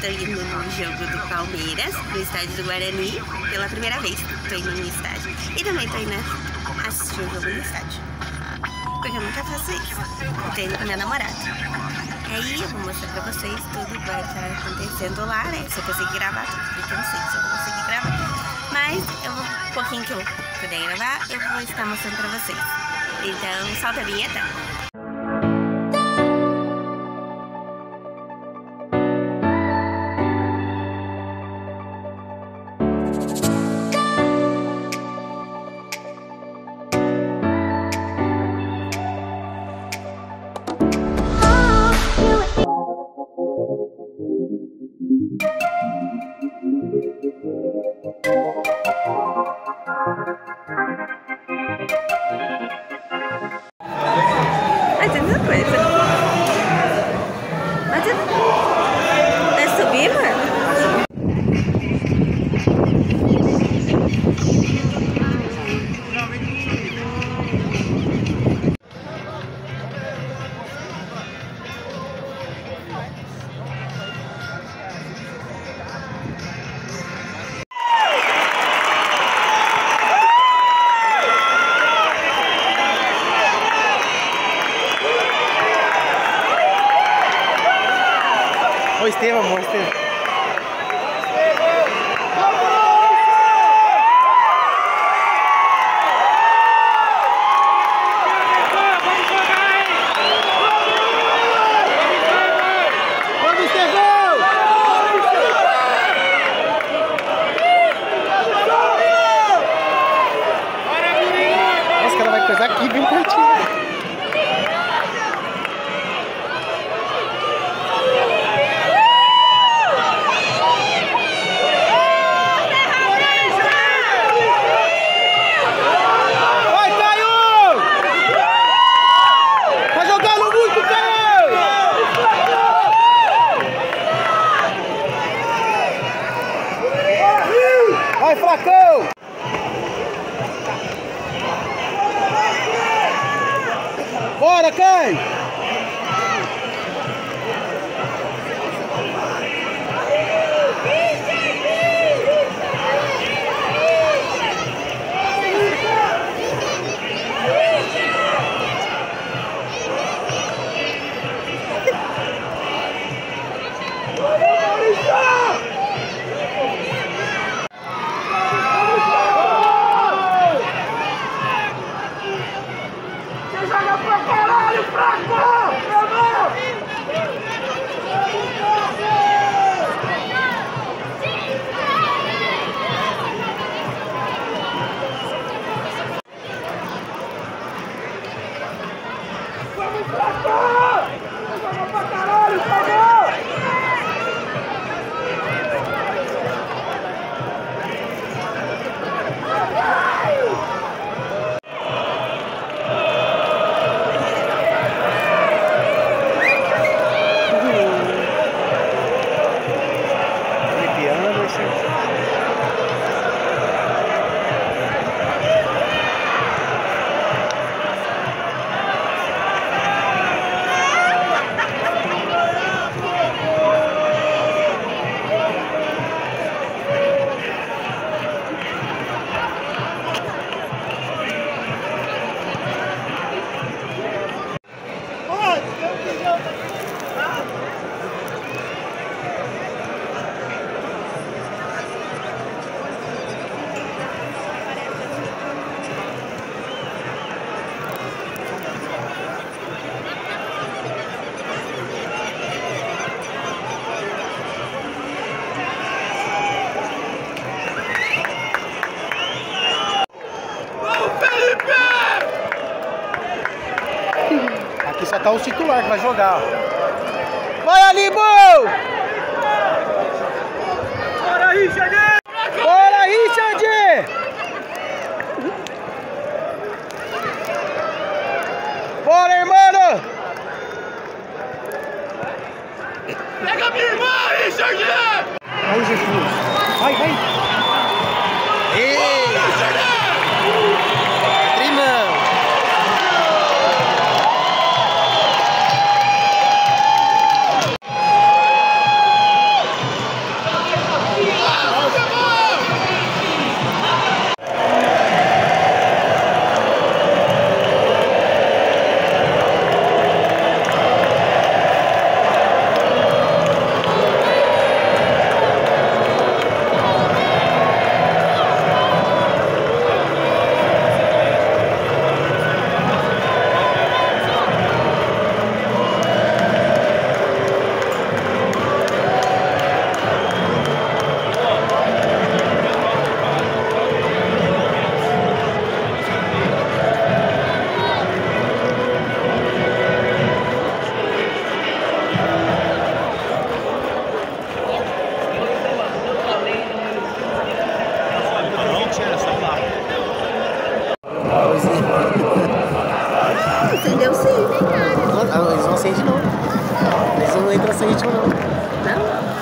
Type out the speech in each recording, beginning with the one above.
Estou indo no jogo do Palmeiras, no estádio do Guarani, pela primeira vez. Estou indo no estádio. E também estou indo assistir o jogo no estádio. Porque eu nunca faço isso. Estou indo com meu namorado. Aí eu vou mostrar pra vocês tudo que vai estar acontecendo lá, né? Se eu conseguir gravar tudo, porque eu não sei se eu vou conseguir gravar. Mas eu vou, um pouquinho que eu puder gravar, eu vou estar mostrando pra vocês. Então, solta a vinheta. Fazendo coisa. Vai subir, mano? Ô Estevam, amor, Estevam. Nossa, que ela vai coisar aqui bem pertinho. Vai, Flacão! Bora, Caio! Joga pra caralho, Fraco! Vamos, Fraco! Joga pra caralho, Fraco! Aqui só tá o titular que vai jogar. Vai ali, Bo! Bora, Richard! Bora, Richard! Bora, irmão! Pega minha irmã, Richard! Vai, Jesus! Vai, vai! Ei! Trimão! mesmo, não. Não?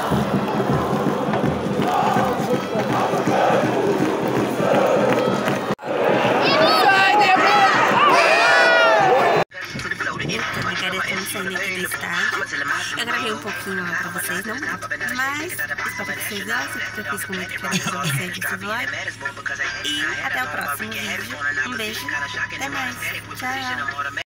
Agora estamos saindo aqui do estádio. Eu gravei um pouquinho lá pra vocês, não muito, mas espero que vocês gostem, porque eu fiz com muito carinho pra vocês esse vlog. E até o próximo vídeo. Um beijo, até mais, tchau!